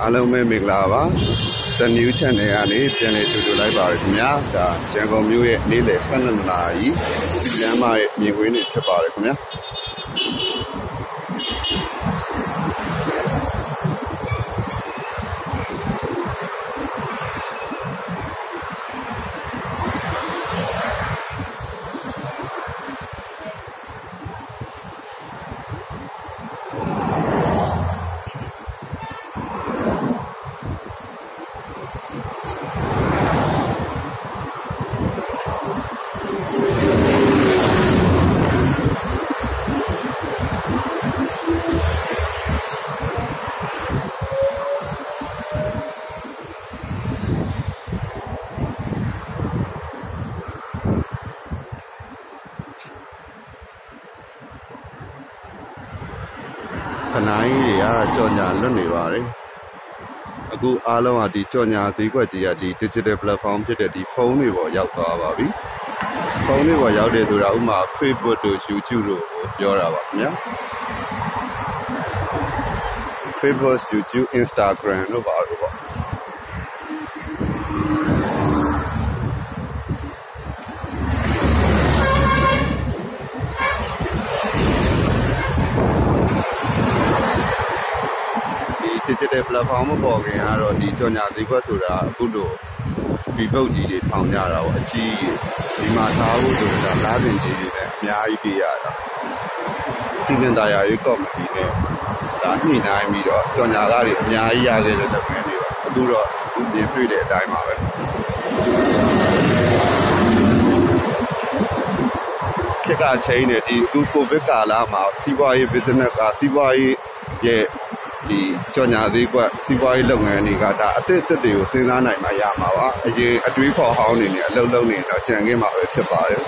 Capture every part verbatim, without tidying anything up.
အားလုံးပဲမင်္ဂလာပါ The New Channel ကနေပြန်လည်ကြိုဆိုလိုက်ပါရခင်ဗျာဒါရန်ကုန်မြို့ရဲ့နေ့လယ် ၁၂ နာရီလမ်းမရဲ့မြင်ကွင်းတွေဖြစ်ပါတယ်ခင်ဗျာခဏကြီးတွေကကြော်ညာလွတ်နေပါတယ်အခုအားလုံးကဒီကြော်ညာဈေးကွက်ကြီးကဒီ digital platform ဖြစ်တဲ့ဒီဖုန်းတွေပေါ်ရောက်သွားပါပြီဖုန်းတွေပေါ်ရောက်တယ်ဆိုတာဥမာ Facebook တို့ YouTube တို့ပြောတာပါခင်ဗျာ Facebook YouTube Instagram တို့ပါလို့ပေါ့digital platform ပေါ်ခင်ကတော့ဒီကြော်ညာဈေးကွက်ဆိုတာအခုလို Facebook ကြီးတွေထောင်ကြတာပေါ့အကြီးဒီမှာထားဖို့ဆိုတာလားပင်ကြီးတွေနဲ့အများကြီးပေးရတာဒီနင်သားရရေးကော်မတီနဲ့ဒါညှိနှိုင်းပြီးတော့ကြော်ညာသားတွေအများကြီးရခဲ့တဲ့လုပ်ငန်းတွေပါအခုတော့အခုပြင်တွေ့တဲ့အတိုင်းပါပဲခက်ကချိန်နဲ့ဒီအခုကိုဗစ်ကာလမှာစီးပွားရေး business ကစီးပွားရေးရဲ့ဒီကြော်ညာဈေးကွက်စီးပွားရေးလုပ်ငန်းတွေကဒါအသစ်အသစ်တွေကိုစဉ်းစားနိုင်မှရမှာပါအရင်အတွေးခေါ်ဟောင်းနေနေအလုံးလုံးနေတော့ကြံခင်းမှာပဲဖြစ်ပါတယ်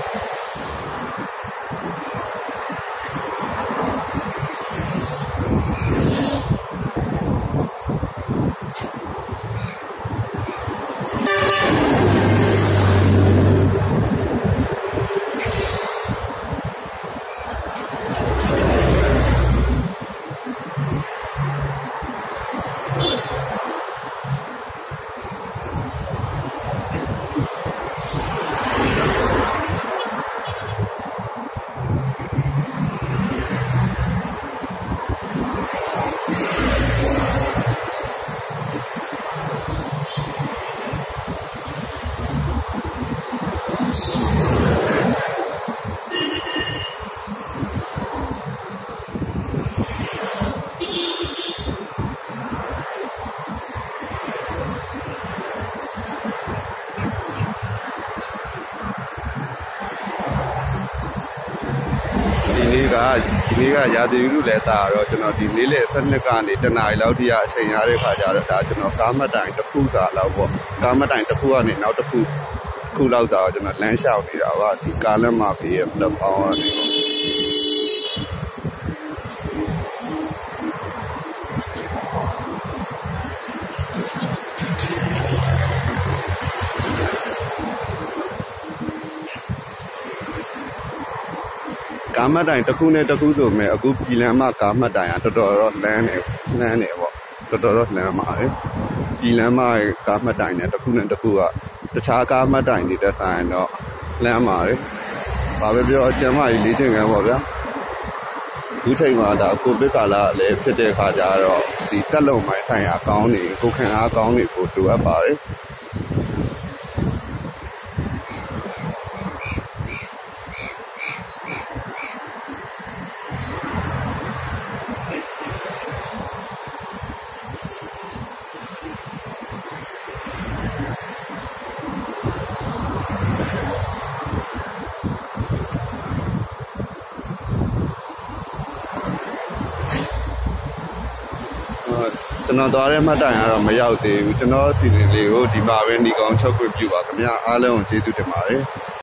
ဒီနေ့ကဒီနေ့ကရာသီဥတုလည်းတာတော့ကျွန်တော်ဒီနေ့လေ၁၂ကနေတနာရီလောက်ထိအချိန်ရတဲ့ခါကျတော့ဒါကျွန်တော်ကားမတိုင်တစ်ခုစာလောက်ပေါ့ကားမတိုင်တစ်ခုကနေနောက်တစ်ခုခုလောက်သာကျွန်တော်လမ်းလျှောက်နေတာပါဒီကားလမ်းမှာပြည့်ရဲ့ platform ကနေကားမှတ်တိုင်တစ်ခုနဲ့တစ်ခုဆိုမဲ့အခုပြည်လမ်းမှာကားမှတ်တိုင်ကတော်တော်တော့လမ်းနေလမ်းနေပေါ့တော်တော်တော့လမ်းမှာလေပြည်လမ်းမှာကားမှတ်တိုင်နဲ့တစ်ခုနဲ့တစ်ခုကတခြားကားမှတ်တိုင်နေတဲ့ဆိုင်တော့လမ်းမှာလေဘာပဲပြောအကျမ်းမကြီးလေးချင်းကပေါ့ဗျာဒီချိန်မှာဒါကိုဗစ်ကာလလည်းဖြစ်တဲ့ခါကျတော့ဒီတက်လုံမိုင်းဆိုင်ရာကောင်းနေကိုခံအားကောင်းနေကိုလိုအပ်ပါတယ်ကျွန်တော်သွားတဲ့မှတ်တိုင်ကတော့မရောက်သေးဘူးကျွန်တော်အစီအစဉ်လေးကိုဒီမှာပဲညီကောင်ချုပ်ခွင့်ပြုပါခင်ဗျာအားလုံးကိုကျေးဇူးတင်ပါတယ်